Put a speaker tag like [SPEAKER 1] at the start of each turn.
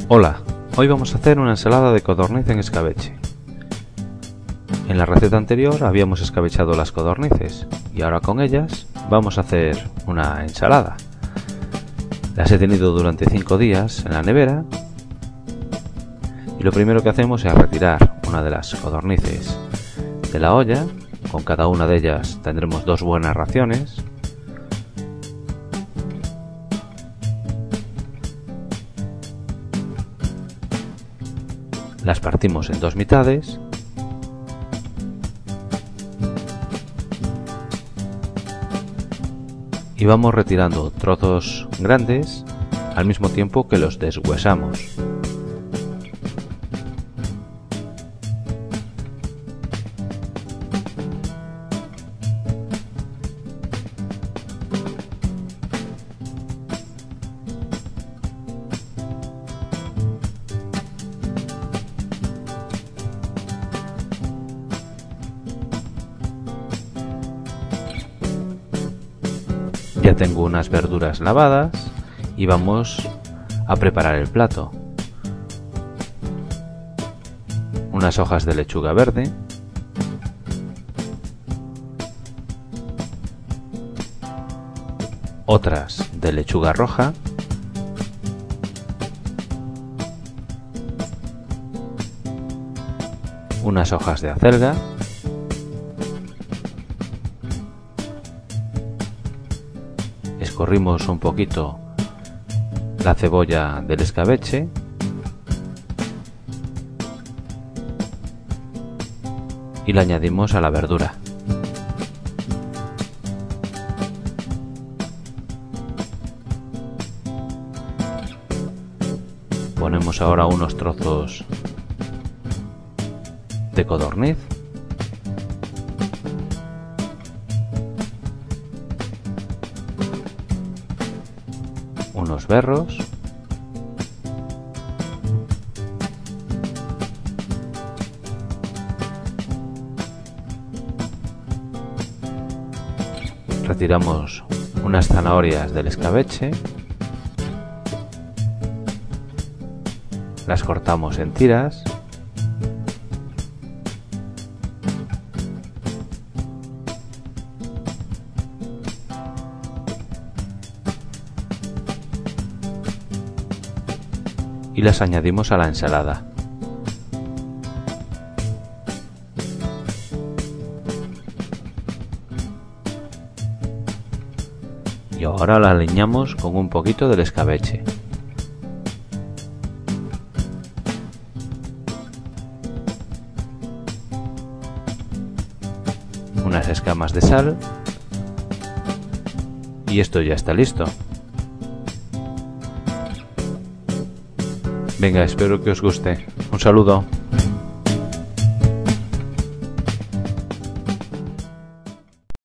[SPEAKER 1] Hola, hoy vamos a hacer una ensalada de codorniz en escabeche. En la receta anterior habíamos escabechado las codornices y ahora con ellas vamos a hacer una ensalada. Las he tenido durante 5 días en la nevera y lo primero que hacemos es retirar una de las codornices de la olla. Con cada una de ellas tendremos 2 buenas raciones. Las partimos en 2 mitades y vamos retirando trozos grandes al mismo tiempo que los deshuesamos. Ya tengo unas verduras lavadas y vamos a preparar el plato. Unas hojas de lechuga verde, otras de lechuga roja, unas hojas de acelga, escorrimos un poquito la cebolla del escabeche y la añadimos a la verdura. Ponemos ahora unos trozos de codorniz, unos berros, retiramos unas zanahorias del escabeche, las cortamos en tiras y las añadimos a la ensalada. Y ahora la aliñamos con un poquito del escabeche. Unas escamas de sal y esto ya está listo. Venga, espero que os guste. Un saludo.